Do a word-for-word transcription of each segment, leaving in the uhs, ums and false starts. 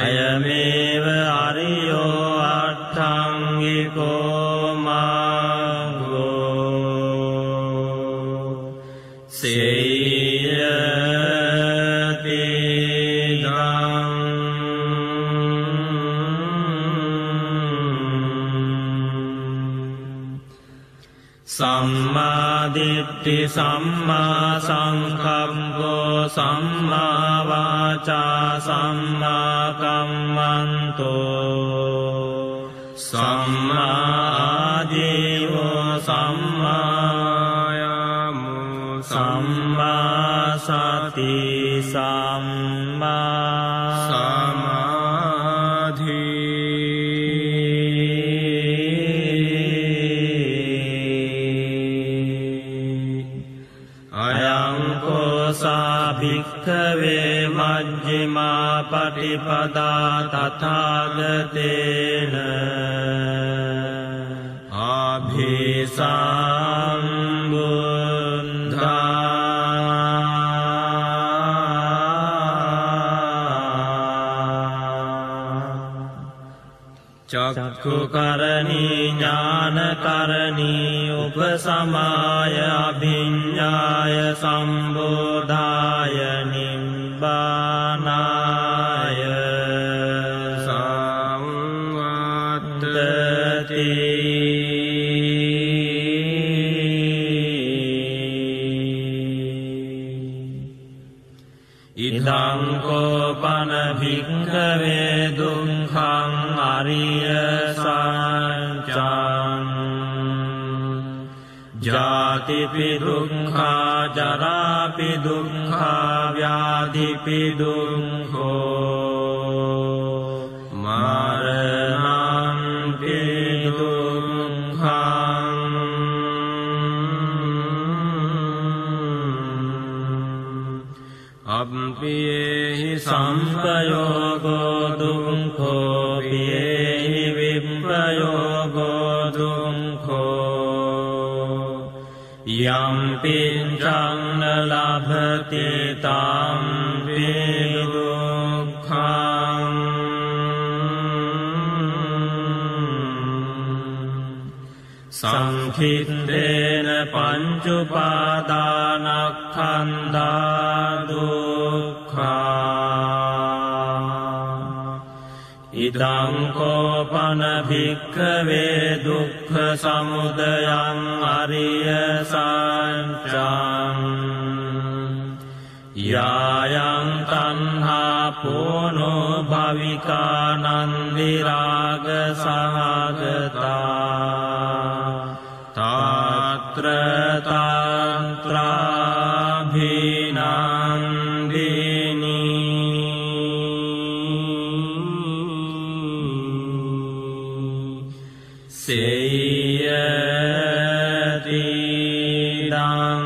අයමේව අරියෝ අට්ඨංගිකෝ මග්ගෝ සේයති ධම්මං සම්මා දිට්ඨි සම්මා සංකම්පෝ සම්මා වාචා සම්මා කම්මන්තෝ සම්මා ආජීවෝ සම්මා යාමෝ සම්මා සති සම්මා සමාධි භික්ඛවේ මජ්ක්‍ධිමා පටිපදා තථාගතේන අභිසම්බුද්ධා චක්ඛුකරණී ඥානකරණී උපසමාය අභිඤ්ඤාය සම්බෝධාය නිබ්බානාය සංවත්තති ඉදං කෝපන භික්ඛවේ දුක්ඛං අරිය සත්‍යං ජාතිපි දුක්ඛා ජරාපි දුක්ඛා ව්‍යාධිපි දුක්ඛෝ මරණංපි දුක්ඛං අම්පියේහි සම්පයෝගෝ දුක්ඛෝ පියේහි විප්පයෝගෝ දුක්ඛෝ යම්පිංචං ලභති තම්පි දුක්ඛං සංඛිත්තේන පංච උපාදානස්කන්ධා දුක්ඛා ඉදං කෝපන භික්ඛවේ දුක්ඛ සමුදයං අරිය සත්‍යං යායං තණ්හා පෝනෝ භවිකා නන්දි රාග සහගතා තාත්‍ර තන්ත්‍රාභිනන්දිනී සේයති දං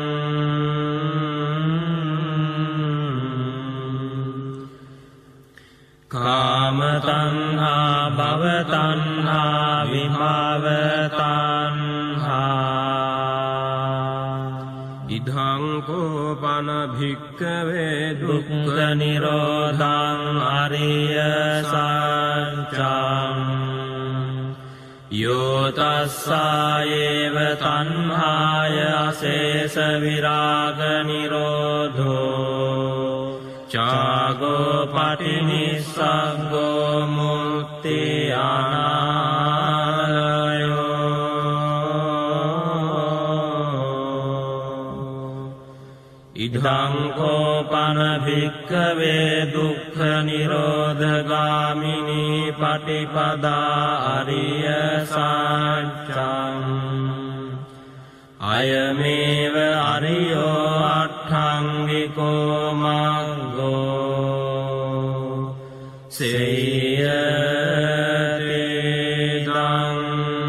කාම තණ්හා භව තණ්හා විභව තණ්හා ඉදං කෝපන භික්ඛවේ දුක්ඛ නිරෝධං අරිය සත්‍යං යෝ තස්සායේව තණ්හාය අශේෂ විරාග නිරෝධෝ චාගෝ පටිනිස්සග්ගෝ මුක්ති අනාලයෝ ඉදං කෝපන භික්ඛවේ දුක්ඛ නිරෝධගාමිනී පටිපදා අරිය සත්‍යං අයමේව අරියෝ අට්ඨංගිකෝ මග්ගෝ සේයති ධම්මං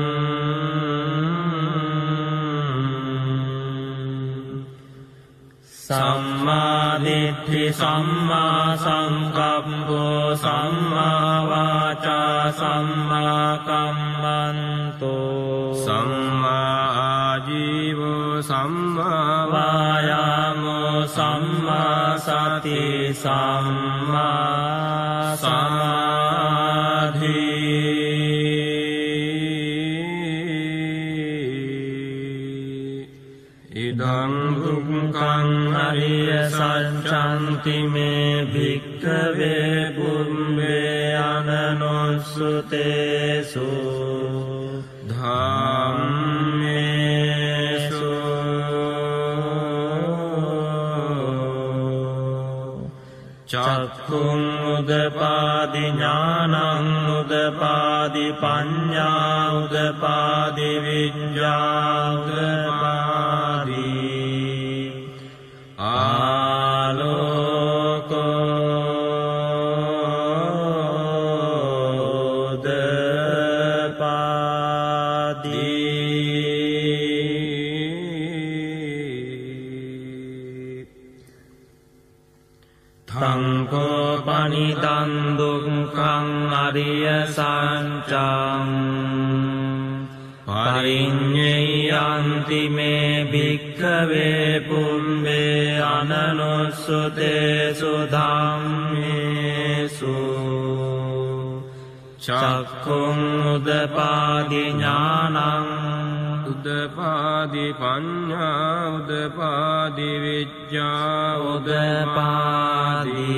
සම්මා දිට්ඨි සම්මා සංකප්පෝ සම්මා වාචා සම්මා කම්මන්තෝ සම්මා ආජීවෝ සම්මා වායාමෝ සම්මා සති සම්මා සමාධි සච්ඡන්ති මේ භික්ඛවේ පුම්බේ අනනුස්සුතේසු ධම්මේසු චක්ඛුං උදපාදි ඥානං උදපාදි පඤ්ඤා උදපාදි විඤ්ඤා උදපාදි ආලෝකෝ උදපාදි තංකෝ පනිදං දුක්ඛං අරිය සත්‍යං පරිඤ්ඤයන්ති මේ භික්ඛවේ පුම්බේ අනනුස්සුතේසු ධම්මේසු චක්ඛුං උදපාදි ඥානං උදපාදි පඤ්ඤා උදපාදි විඤ්ඤා උදපාදි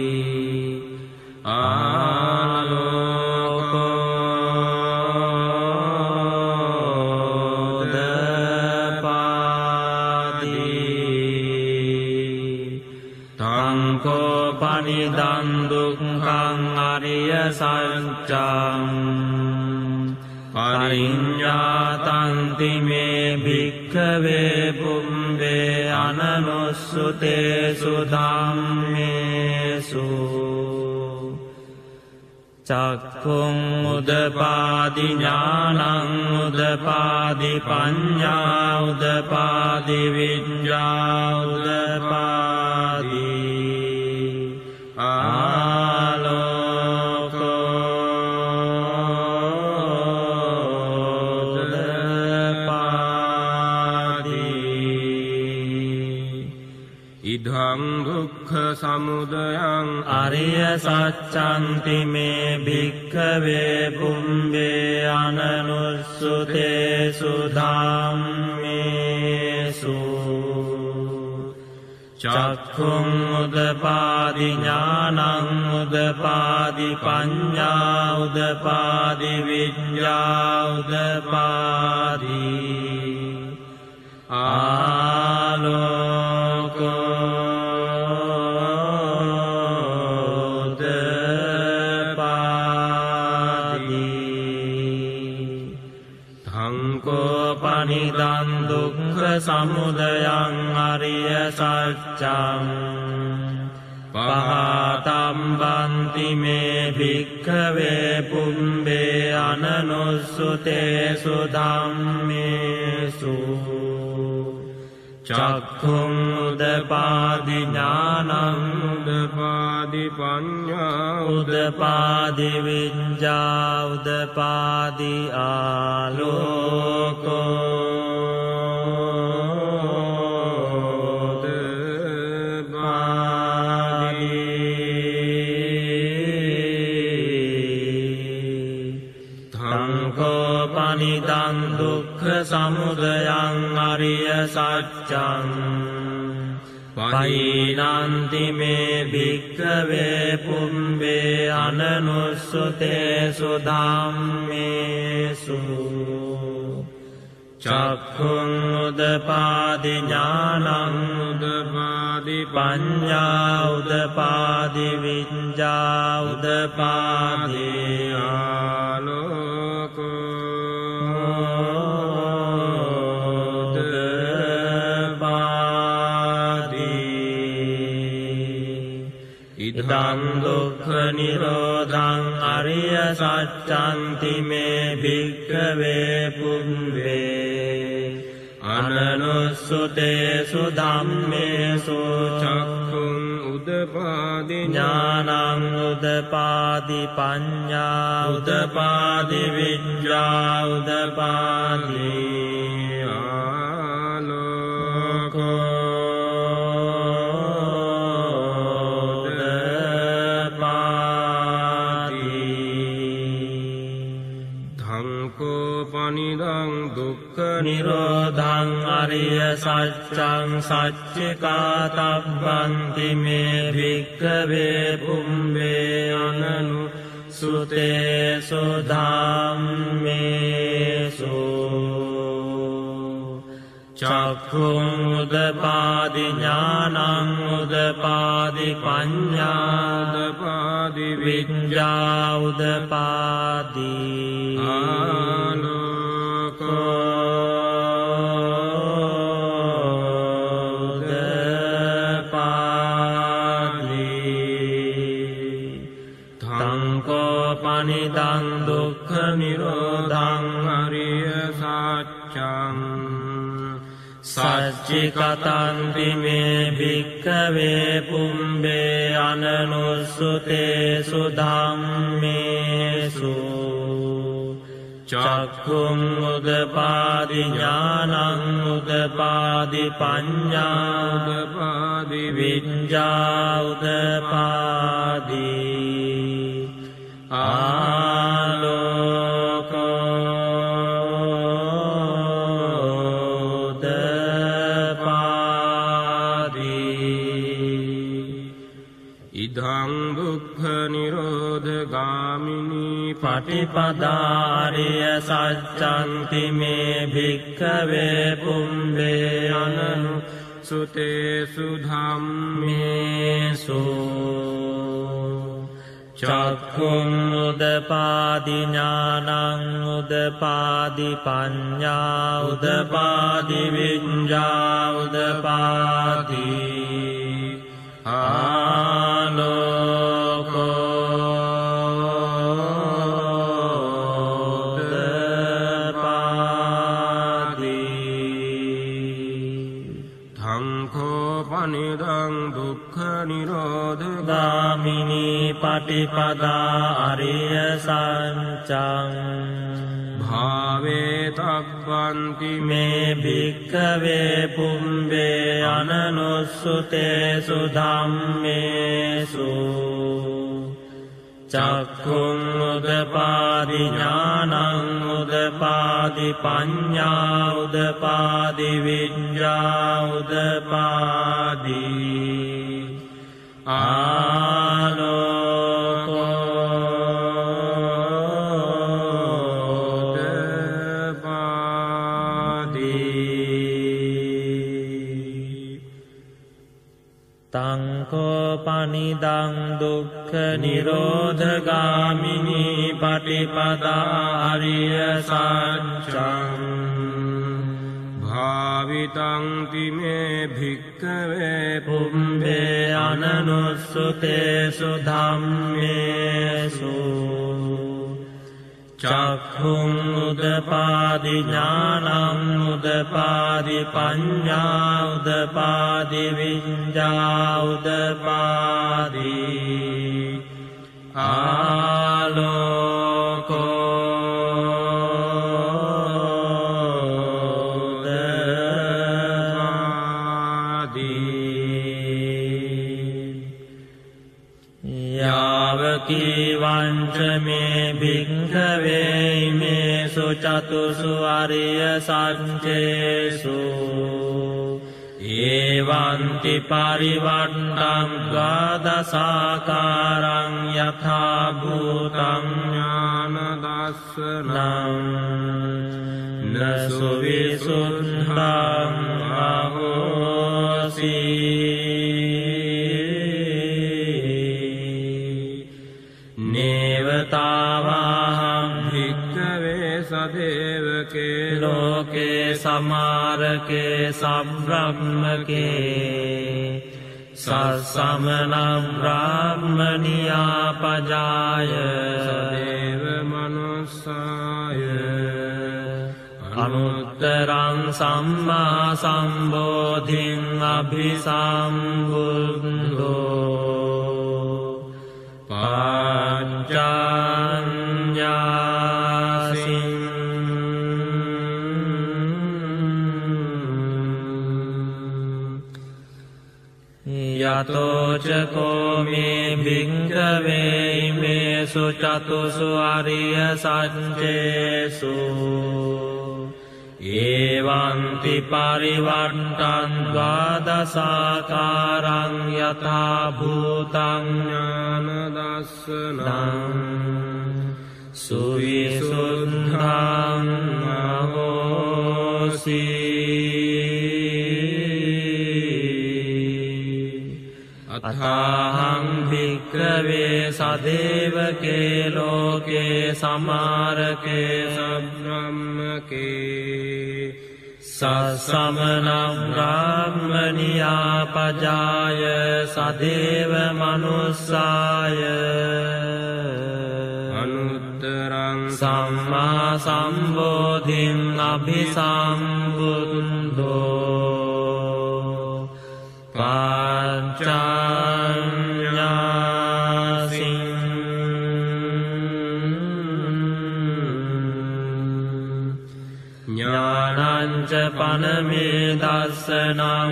ආලෝකෝ උදපාදි තංකෝ පනිදං දුක්ඛං අරිය සත්‍යං පරිඤ්ඤාතන්ති මේ භික්ඛවේ පුම්බේ අනනුස්සුතේසු ධම්මේසු චක්ඛුං උදපාදි ඥානං උදපාදි පඤ්ඤා උදපාදි විඤ්ඤා උදපාදි ඉදං දුක්ඛ සමුදයං අරිය සත්‍යන්ති මේ භික්ඛවේ පුම්බේ අනනුස්සුතේසු ධම්මේසු චක්ඛුං උදපාදි ඥානං උදපාදි පඤ්ඤා උදපාදි විඤ්ඤා උදපාදි ආලෝකෝ පනිදං දුක්ඛ සමුදයං අරිය සත්‍යං පහතම්බන්ති මේ භික්ඛවේ පුම්බේ අනනුස්සුතේසු ධම්මේසු චක්ඛුං උදපාදි ඥානං උදපාදි පඤ්ඤා උදපාදි විඤ්ඤා උදපාදි ආලෝකෝ පනිදං දුක්ඛ සමුදයං අරිය සත්‍යං පහිනන්ති මේ භික්ඛවේ පුම්බේ අනනුස්සුතේසු ධම්මේසු චක්ඛුං උදපාදි ඥානං උදපාදි පඤ්ඤා උදපාදි විඤ්ඤා උදපාදි ආලෝකෝ ඉදං දුක්ඛ නිරෝධං අරිය සත්‍යන්ති මේ භික්ඛවේ පුම්බේ අනනුස්සුතේසු ධම්මේසු චක්ඛුං උදපාදි ඥානං උදපාදි පඤ්ඤා උදපාදි විඤ්ඤා උදපාදි ආලෝකෝ පනිදං දුක්ඛ නිරෝධං අරිය සත්‍යං සච්චිකාතබ්බන්ති මේ භික්ඛවේ පුම්බේ අනනු සුතේසු ධම්මේසු චක්ඛුං උදපාදි ඥානං උදපාදි පඤ්ඤා උදපාදි විඤ්ඤා උදපාදි ආලෝකෝ උදපාදි තංකෝ පනිදං දුක්ඛ නිරෝධං අරිය සත්‍යං සච්චිකතන්ති මේ භික්ඛවේ පුම්බේ අනනුස්සුතේසු ධම්මේසු චක්ඛුං උදපාදි ඥානං උදපාදි පඤ්ඤා උදපාදි විඤ්ඤා උදපාදි ඉදං දුක්ඛ නිරෝධ ගාමිනී පටිපදාරිය සච්ඡන්ති මේ භික්ඛවේ පුම්බේ අනනු සුතේසු ධම්මේසු චක්ඛුං උදපාදි ඥානං උදපාදි පඤ්ඤා උදපාදි විඤ්ඤා උදපාදි ආලෝකෝ උදපාදි ධම්ඛෝ පනිදං දුක්ඛ නිරෝධ ගාමිනී පටිපදා අරිය සත්‍යං භාවේ තබ්බන්ති මේ භික්ඛවේ පුම්බේ අනනුස්සුතේසු ධම්මේසු චක්ඛුං උදපාදි ඥානං උදපාදි පඤ්ඤා උදපාදි විඤ්ඤා උදපාදි ආලෝකෝ තංකෝ පනිදං දුක්ඛ නිරෝධ ගාමිනී පටිපදා අරිය සත්‍යං භාවිතං තිමේ භික්ඛවේ පුම්බේ අනනුස්සුතේසු ධම්මේසු චක්ඛුං උදපාදි ඥානං උදපාදි පඤ්ඤා උදපාදි විඤ්ඤා උදපාදි ආලෝකෝ කීවංච මේ භික්ඛවේ මේසු චතුසු අරිය සත්‍යේසු ඒවන්ති පරිවණ්ණං ද්වාදසාකාරං යථා භූතං ඥාන දස්සනං නසු විසුද්ධං අහෝසි නේවතාවහං භික්ඛවේ සදේවකේ ලෝකේ සමාරකේ සම්බ්‍රහ්මකේ සසමන බ්‍රාහ්මනියා පජාය සදේව මනුස්සාය අනුත්තරං සම්මා සම්බෝධින් අභිසම්බුද්ධෝ පාඤ්ඤාසින් යතෝ ච කෝ මේ භික්ඛවේ මේ ධම්මේසු චතුසු අරිය සත්‍යේසු ඒවන්ති පරිවට්ටං ද්වාදසාකාරං යථා භූතං ඥාන දස්සනං සුවිසුද්ධං අහෝසි අතාහං භික්ඛවේ සදේවකේ ලෝකේ සමාරකේ සබ්‍රාහ්මකේ සසමන බ්‍රාහ්මනියා පජාය සදේව මනුස්සාය අනුත්තරං සම්මා සම්බෝධින් අභිසම්බුද්ධෝ පාච්චඤ්ඤාසින් ඥානං ච පනමේ දස්සනං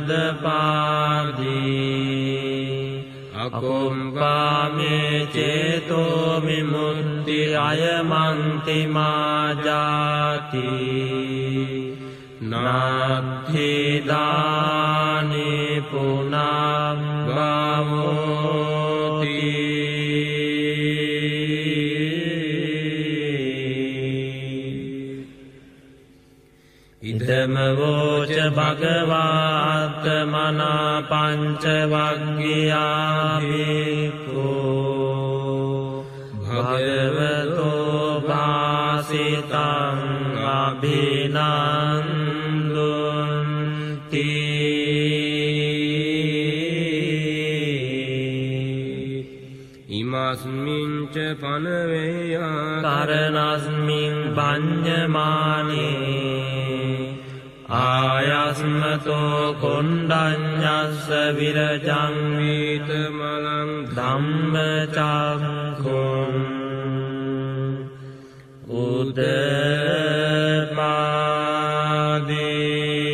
උදපාදී අකුම්පාමේ චේතෝ විමුක්ති අයමන්ති මාජාති නාත්ථි දානි පුනං භවෝති ඉදම වෝච භගවාත්මනා පංච වග්ගියා භික්ඛෝ භගවතෝ භාසිතං අභිනන්දුන්ති ඉමස්මින් ච පනවේයා කරණස්මින් භඤ්ඤමානේ ආයස්මතෝ කොණ්ඩඤ්ඤස්ස විරජං වීතමලං ධම්මචක්ඛුං උදපාදී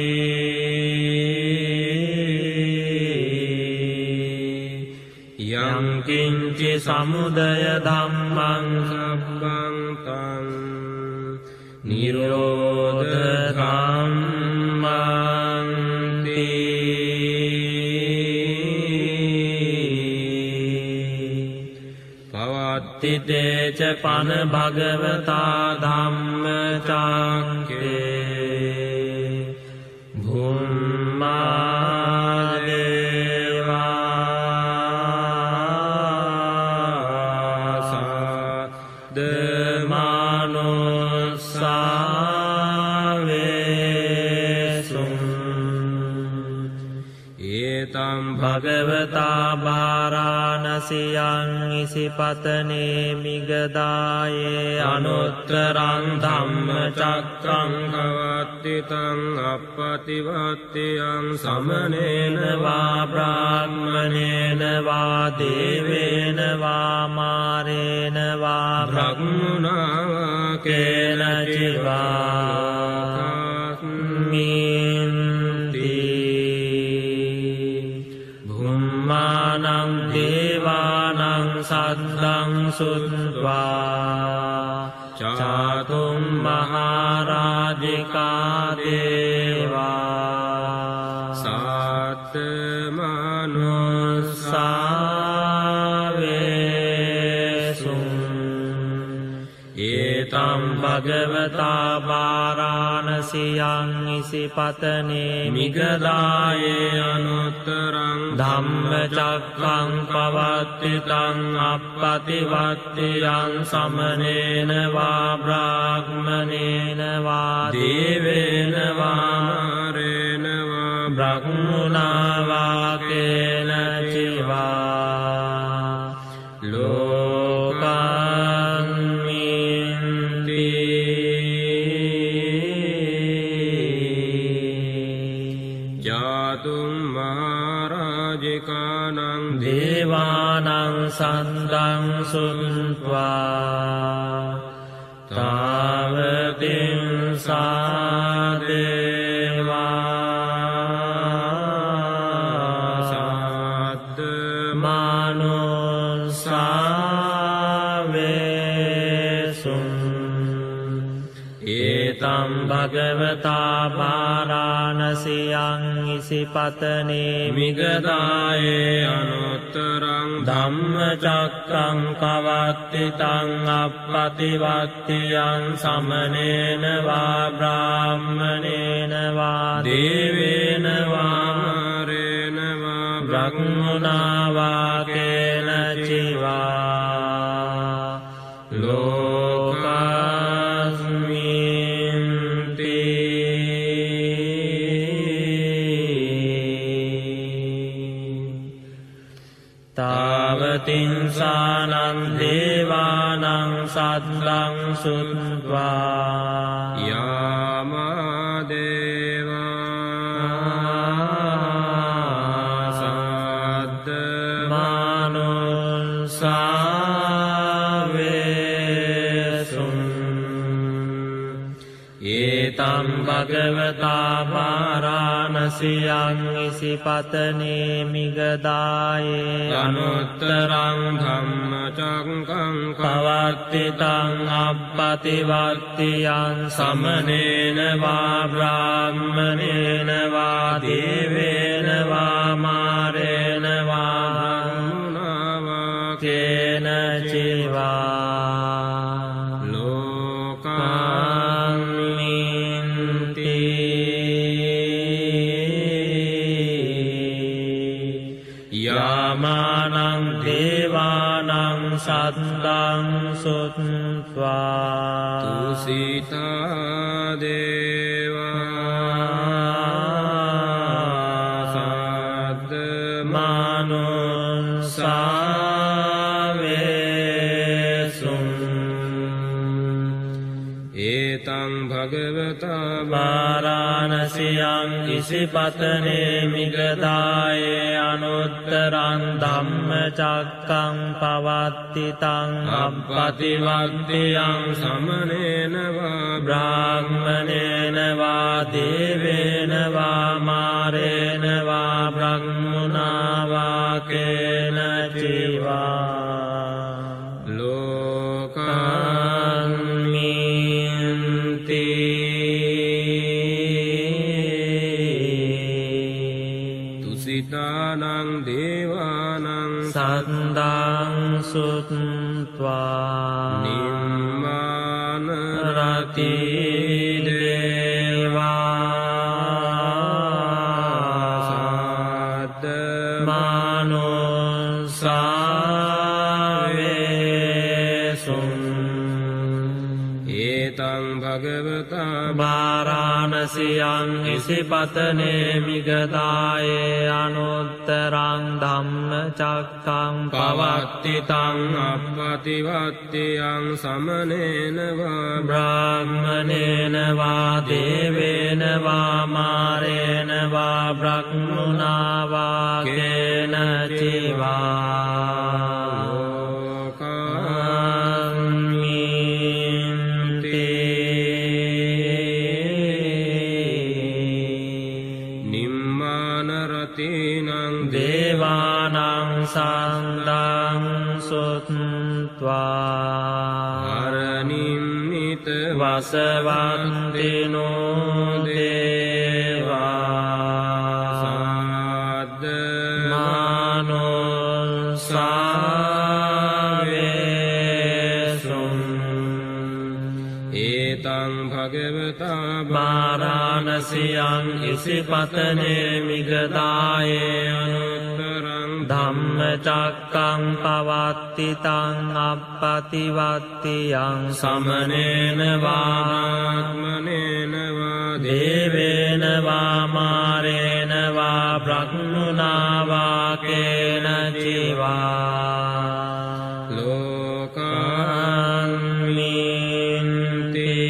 යං කිංචි සමුදය ධම්මං සබ්බං තං නිරෝධ ධම්මන්ති පවත්ති තේච පන භගවතා ධම්මචක්ඛේ භුම්මා දේවා සද්ද භගවතා බාරාණසියං ඉසිපතනේ මිගදායේ අනුත්තරං ධම්මචක්ඛං කවත්තිතං අප්පතිවත්තියං සමනේන වා බ්‍රාහ්මනේන වා දේවේන වා මාරේන වා බ්‍රහ්මනා වා කේනචිවා මානං දේවානං සද්දං සුත්වා චාතුම් මහරජිකා දේවා සත් මනුස්සාවේසුං ඒතම් භගවතා බාරාණසියං ඉසිපතනේ මිගදායේ අනුත්තරං ධම්මචක්ඛං පවත්තිතං අප්පතිවත්තියං සමනේන වා බ්‍රාහ්මනේන වා දේවේන වා මාරේන වා බ්‍රහ්මනා වා කේනචිවා ලෝකං මින්ති ජාතුම් මහරජිකානං දේවානං සද්දං සුත්වා තාවතින් සාදේවා සද්ද මනුස්සාවේසුං ඒතම් භගවතා පාරාණසියං ඉසිපතනේ මිගදායේ අනුත්තරං ධම්මචක්කං පවත්තිතං අප්පතිවත්තියං සමනේන වා බ්‍රාහ්මනේන වා දේවේන වා මාරේන වා බ්‍රහ්මනා වා කේන චිවා ලෝකස්මින්ති තාවතින්සානං දේවානං සද්දං සුත්වා යාමා දේවා සද්ද මනුස්සාවේසුං ඒතම් භගවතා පාරාණසියං ඉසිපතනේ මිගදායේ අනුත්තරං ධම්මචක්කං පවත්තිතං අප්පතිවත්තියං සමනේන වා බ්‍රාහ්මනේන වා දේවේන වා මාරේන වා බ්‍රහ්මනා වා කේන චිවා යාමානං දේවානං සද්දං සුත්වා තුසිතා දේවා සද්ද මනුස්සාවේසුං ඒතං භගවතා පාරාණසියං ඉසිපතනේ මිගදායේ අනුත්තරං ධම්මචක්කං පවත්තිතං අප්පතිවත්තියං සමනේන වා බ්‍රාහ්මනේන වා දේවේන වා මාරේන වා බ්‍රහ්මනා වා කේන චිවා තුසිතානං දේවානං සද්දං සුත්වා නිම්මාන රති දේවා සද්ද මනුස්සාවේසුං ඒතං භගවතා පාරාණසියං ඉසිපතනේ මිගදායේ අනුත්තරං ධම්මචක්කං පවත්තිතං අප්පතිවත්තියං සමනේන වා බ්‍රාහ්මනේන වා දේවේන වා මාරේන වා බ්‍රහ්මනා වා කේන චිවා දේවානං සද්දං සුත්වා අරනිම්මිත වසවන්තිනෝ දේවා සද්ද මනුස්සාවේසුං ඒතං භගවතා පාරාණසියං ඉසිපතනේ මිගදායේ අනුත්තරං ධම්මචක්කං පවත්තිතං අප්පතිවත්තියං සමනේන වා ආත්මනේන වා දේවේන වා මාරේන වා බ්‍රහ්මනා වා කේන චිවා ලෝකාන්මින්ති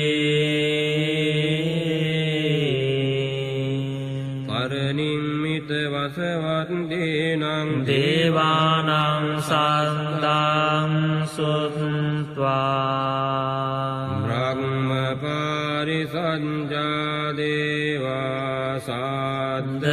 පරනිම්මිත වසවන්තිනං දේවානං සද්දං සුත්වා බ්‍රහ්ම පාරිසංජා දේවා සද්ද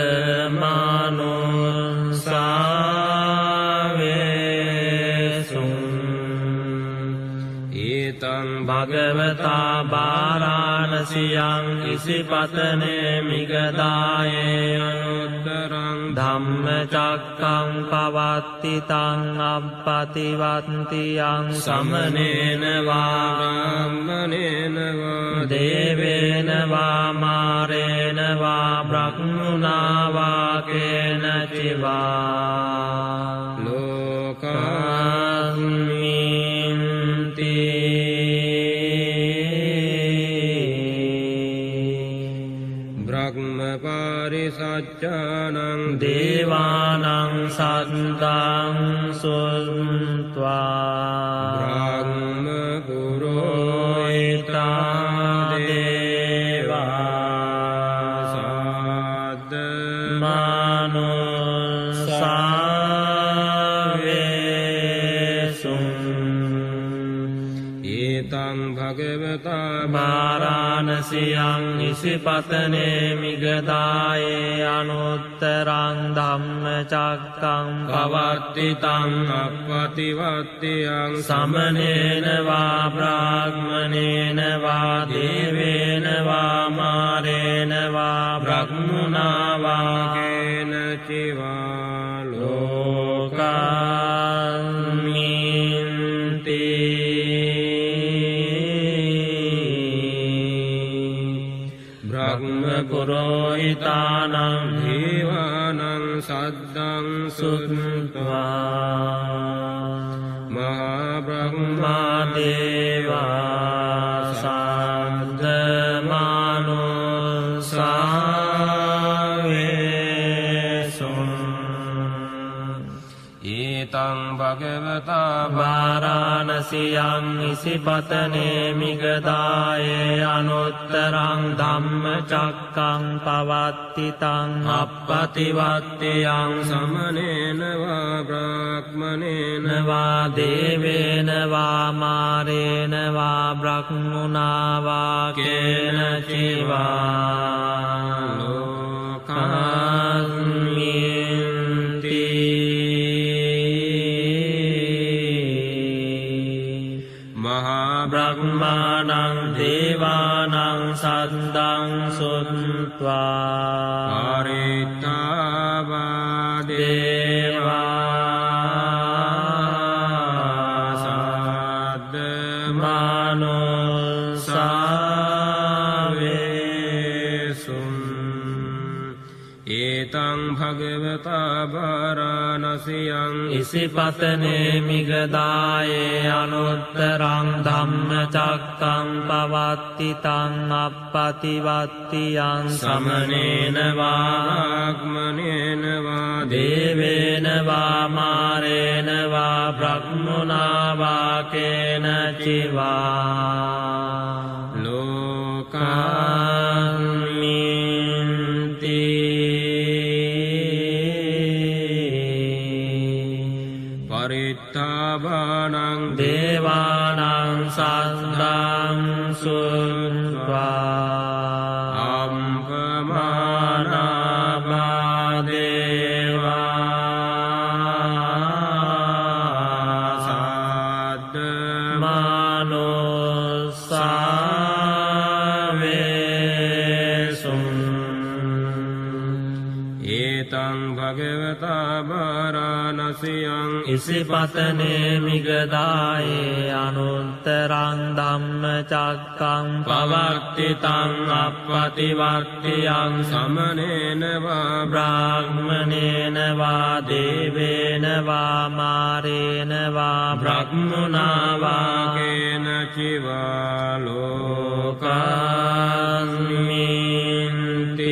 මනුස්සාවේසුං ඊතං භගවතා වාරාණසියං ඉසිපතනේ මිගදායේ අනුත්තරං ධම්මචක්කං පවත්තිතං අප්පතිවත්තියං සමනේන වා බ්‍රාහ්මනේන වා දේවේන වා මාරේන වා බ්‍රහ්මනා වා කේන චිවා ලෝකස්මින්ති බ්‍රහ්ම පාරිසච්ඡානං දේවානං සද්දං සුත්වා බ්‍රහ්ම පුරෝහිතා දේවා සද්ද ඊතං භගවතා වාරාණසියං ඉසිපතනේ මිගදායේ අනුත්තරං ධම්මචක්කං පවත්තිතං අප්පතිවත්තියං සමනේන වා බ්‍රාහ්මනේන වා දේවේන වා මාරේන වා බ්‍රහ්මනා වා කේන චිවා ලෝකස්මින්ති බ්‍රහ්ම පුරෝහිතානං දේවානං සද්දං සුත්වා මහා මා දේවා සද්දමානුසාවේසුං ඊතං භගවතා වාරාණසියං ඉසිපතනේ මිගදායේ අනුත්තරං ධම්මචක්කං පවත්තිතං අප්පතිවත්තියං සමනේන වා බ්‍රාහ්මනේන වා දේවේන වා මාරේන වා බ්‍රහ්මනා වා කේන චිවා ලෝකස්මින්ති මහා බ්‍රහ්මාණං දේවානං සද්දං සුත්වා පරිත්තාවා දේවා සද්ද මානුසාවේසුං ඊතං භගවතා වාරාණසියං ඉසිපතනේ මිගදායේ අනුත්තරං ධම්මචක්කං පවත්තිතං අප්පතිවත්තියං සමනේන වා බ්‍රාහ්මනේන වා දේවේන වා මාරේන වා බ්‍රහ්මනා වා කේන චිවා ලෝකස්මින්ති පරිත්තාවානං දේවානං සද්දං සුත්වා අම්පමානා දේවා සද්ද මානුසාවේසුං ඊතං භගවතා වාරාණසියං ඉසිපතනේ මිගදායේ අනුත්තරං ධම්මචක්කං පවත්තිතං අප්පතිවත්තියං සමනේන වා බ්‍රාහ්මනේන වා දේවේන වා මාරේන වා බ්‍රහ්මනා වා කේන චිවා ලෝකස්මින්ති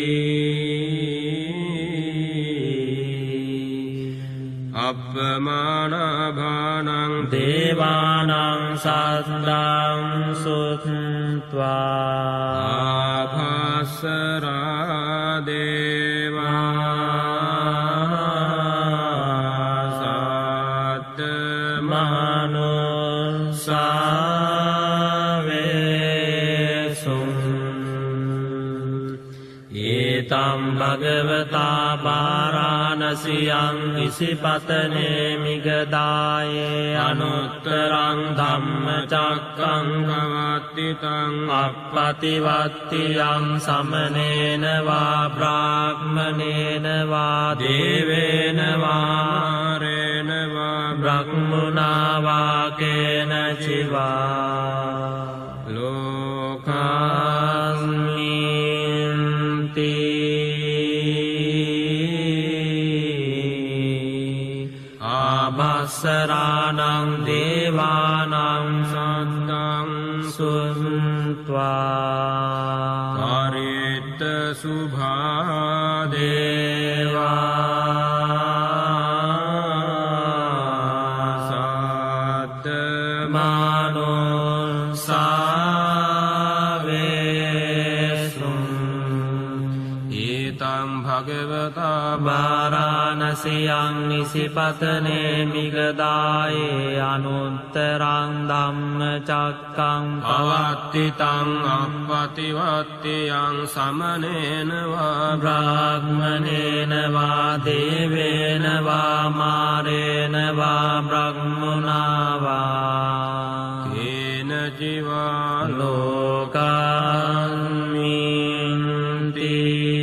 අප්පමානාභානං දේවානං සද්දං සුත්වා ආභාසරා දේවා සද්ද මානුසාවේසුං ඊතං භගවතා වාරාණසියං පවාරණසියං ඉසිපතනේ මිගදායේ අනුත්තරං ධම්මචක්කං පවත්තිතං අප්පතිවත්තියං සමනේන වා බ්‍රාහ්මනේන වා දේවේන වා මාරේන වා බ්‍රහ්මුණා වා කේන චිවා ලෝකාස්මින්ති ආභස්සරාණං දේවානං සද්දං සුන්ත්වා පරිත්ත සුභා දේවා වාරාණසියං ඉසිපතනේ මිගදායේ අනුත්තරං ධම්මචක්කං පවත්තිතං අප්පතිවත්තියං සමනේන වා බ්‍රාහ්මනේන වා දේවේන වා මාරේන වා බ්‍රහ්මුණා වා කේන ජීවා ලෝකාස්මින්ති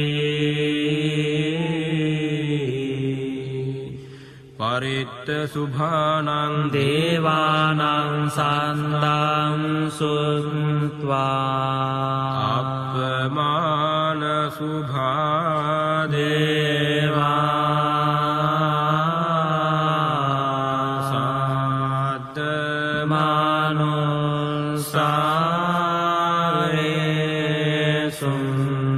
පරිත්ත සුභානං දේවානං සන්දං සුත්වා අප්පමාන සුභා දේවා සාත්තමානුස්සාවේසුං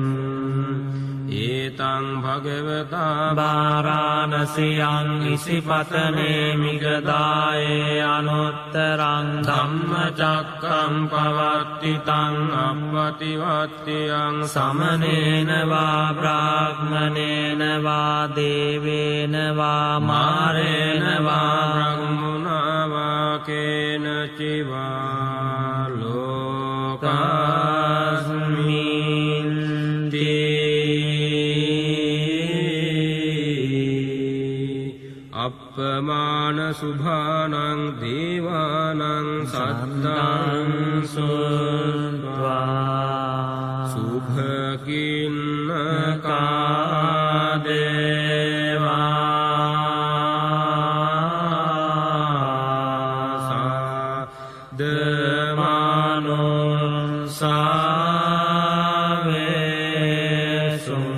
ඒතං භගවතා වාරාණසියං ඉසිපතනේ මිගදායේ අනුත්තරං ධම්මචක්කං පවත්තිතං අප්පතිවත්තියං සමනේන වා බ්‍රාහ්මනේන වා දේවේන වා මාරේන වා බ්‍රහ්මුණා වා කේන චිවා ලෝකාස්මින්ති අප්පමාන සුභානං දේවානං සද්දං සුත්වා සුභකින්නකා දේවා සද්දමානුස්සාවේසුං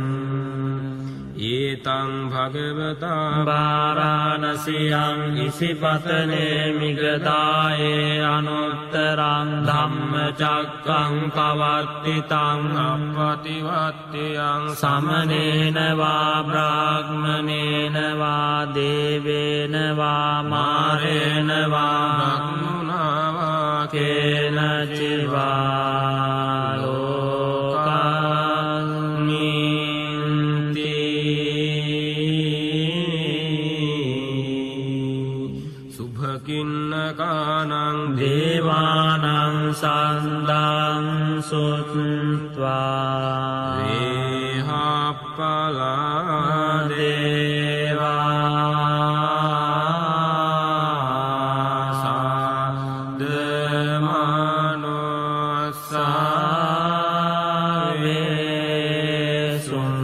ඒතං භගවතා වාරාණසියං ඉසිපතනේ මිගදායේ අනුත්තරං ධම්මචක්කං පවත්තිතං අප්පතිවත්තියං සමනේන වා බ්‍රාහ්මනේන වා දේවේන වා මාරේන වා බ්‍රහ්මුණා වා කේන චිවා ලෝකාස්මින්ති සුභකින්නකානං දේවානං සන්දං සුත්වා වේහප්පලා දේවා සද්දමානුස්සාවේසුං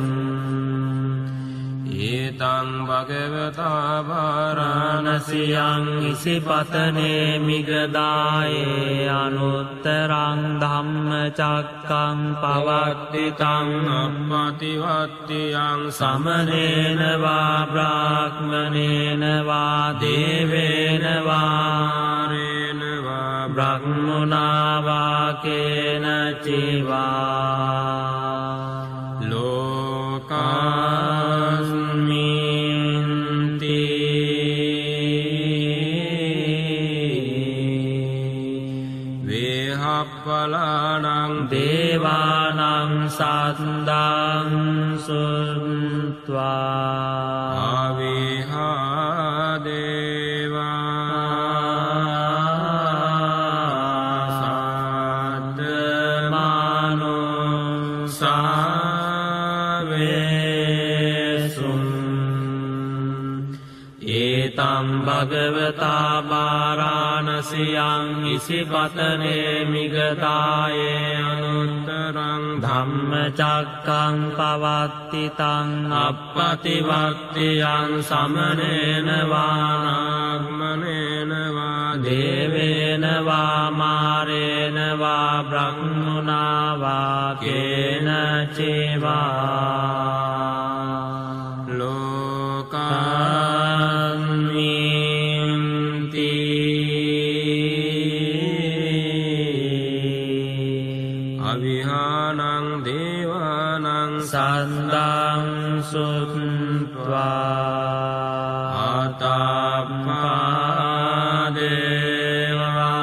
ඒතං භගවතා වාරාණසියං ඉසිපතනේ මිගදායේ අනුත්තරං ධම්මචක්කං පවත්තිතං අප්පතිවත්තියං සමනේන වා බ්‍රාහ්මනේන වා දේවේන වා මාරේන වා බ්‍රහ්මුණා වා කේන චිවා ලෝකාස්මින්ති වේහප්පලානං දේවානං සද්දං සුත්වා ආවේහා දේවා සද්දමානුස්සාවේසුං ඉදම් භගවතා බාරාණසියං ඉසිපතනේ මිගදායේ අනුත්තරං ධම්මචක්කං පවත්තිතං අප්පතිවත්තියං සමනේන වානාග්මනේන වා දේවේන වා මාරේන වා බ්‍රහ්මනා වා කේන චේවා ලෝකාන්මින්ති අවිහානං දේවානං සන්දං සුත්වා ආතප්පාදේවා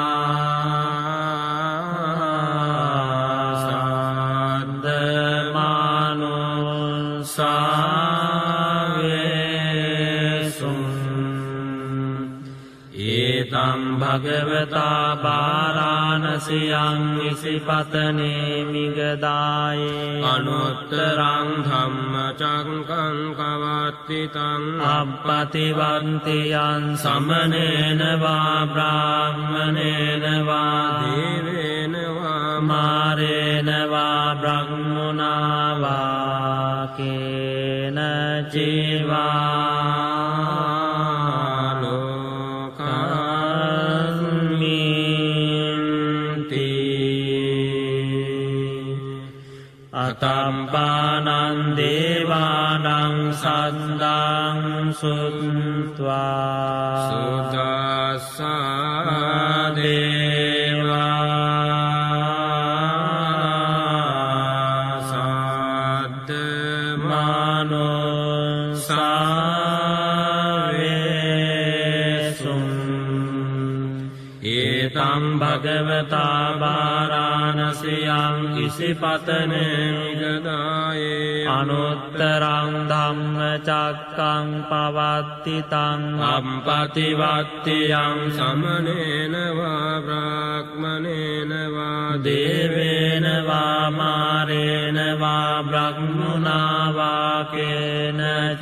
භගවතා බාරාණසියං ඉසිපතනේ මිගදායේ අනුත්තරං ධම්මචක්කං පවත්තිතං අප්පතිවන්තියං සමනේන වා බ්‍රාහ්මනේන වා දේවේන වා මාරේන වා බ්‍රහ්මනා වා කේන චේවා තම්පානං දේවානං සද්දං සුත්වා සුදස්සා දේවා සද්දමානෝ සාවේසුම් ඒතම් භගවතා බාරාණසියං ඉසිපතනේ මිගදායේ අනුත්තරං ධම්මචක්කං පවත්තිතං අප්පතිවත්තියං සමනේන වා බ්‍රාහ්මනේන වා දේවේන වා මාරේන වා බ්‍රහ්මනා වා කේන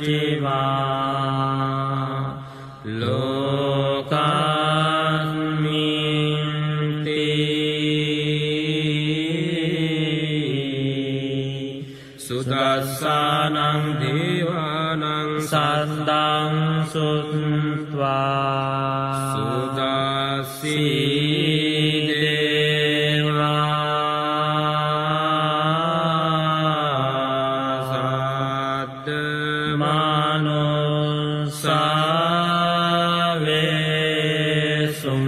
චිවා ලෝකාන්මින්ති සුදස්සානං දේවානං සද්දං සුත්වා සුදස්සී දේවා සද්දමානෝ සාවේසුම්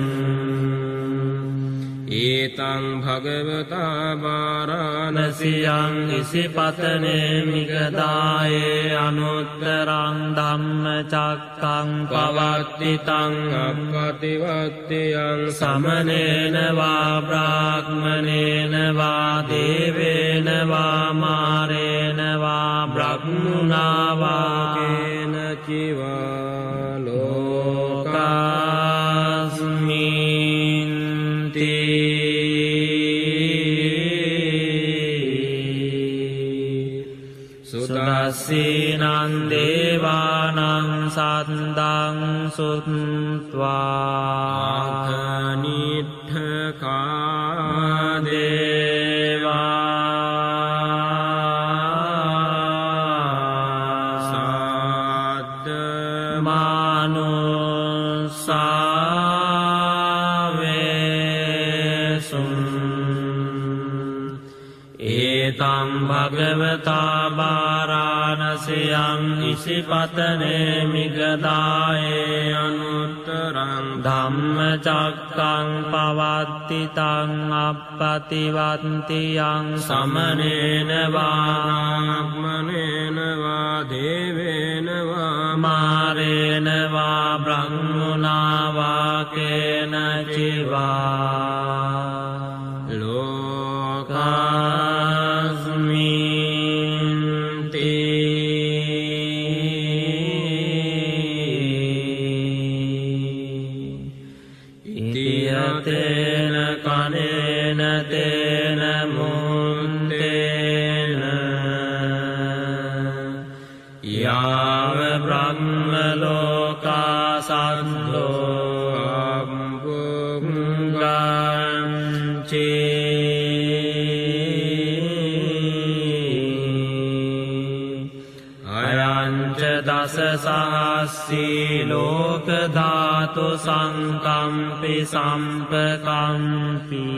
ඒතං භගවතා බාරාණසියං ඉසිපතනේ මිගදායේ අනුත්තරං ධම්මචක්කං පවත්තිතං අප්පතිවත්තියං සමනේන වා බ්‍රාහ්මනේන වා දේවේන වා මාරේන වා බ්‍රහ්මනා වා කේන චිවා ලෝකාස්මින්ති සුදස්සීනං දේවානං සද්දං සුත්වා අකනිට්ඨකා දේවා සද්දමානෝ සාවේසුම් ඒතං භගවතා බාරාණසියං ඉසිපතනේ මිගදායේ අනුත්තරං ධම්මචක්කං පවත්තිතං අප්පතිවත්තියං සමනේන වාග්මනේන වා දේවේන වා මාරේන වා බ්‍රහ්මනා වා කේන චිවා ලෝකාස්මින්ති ඉතියතේන කනේන තේන මුන්තේන යාව බ්‍රහ්ම ලෝකා සත් අයංච දස සහස්සී ලෝක ධාතු සංකම්පි සම්පකම්පි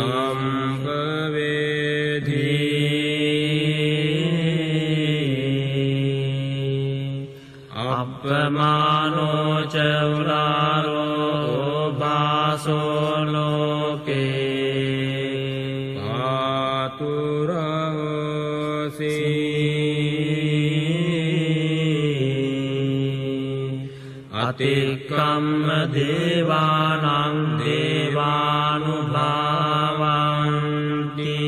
සම්පවේදී අප්පමානෝච උලාරෝ භාසෝ ලෝකේ අතික්කම්ම දේවානං දේවානුභාවන්ති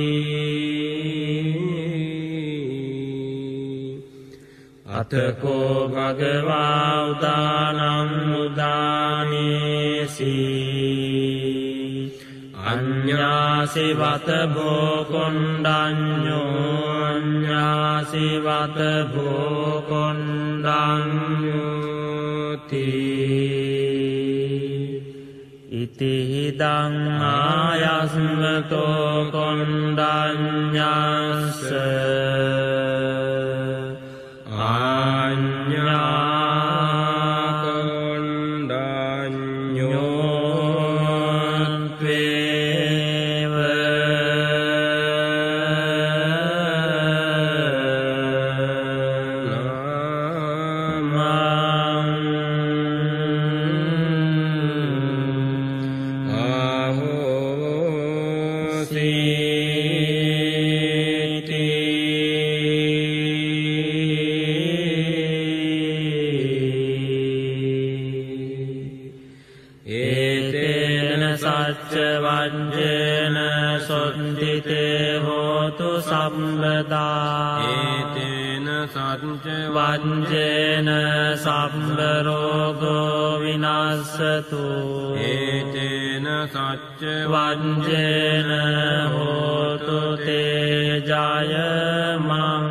අතකෝ භගවා උදානං උදානේසි අඤ්ඤාසි වත භෝකොණ්ඩඤ්ඤෝ අඤ්ඤාසි වත භෝකොණ්ඩඤ්ඤෝති ඉතිහිදං ආයස්මතෝ කොණ්ඩඤ්ඤස්ස වංජේන සම්බ රෝගෝ විනාශතු ඒතේන සච්ච වංජේන හෝතු තේ ජය මං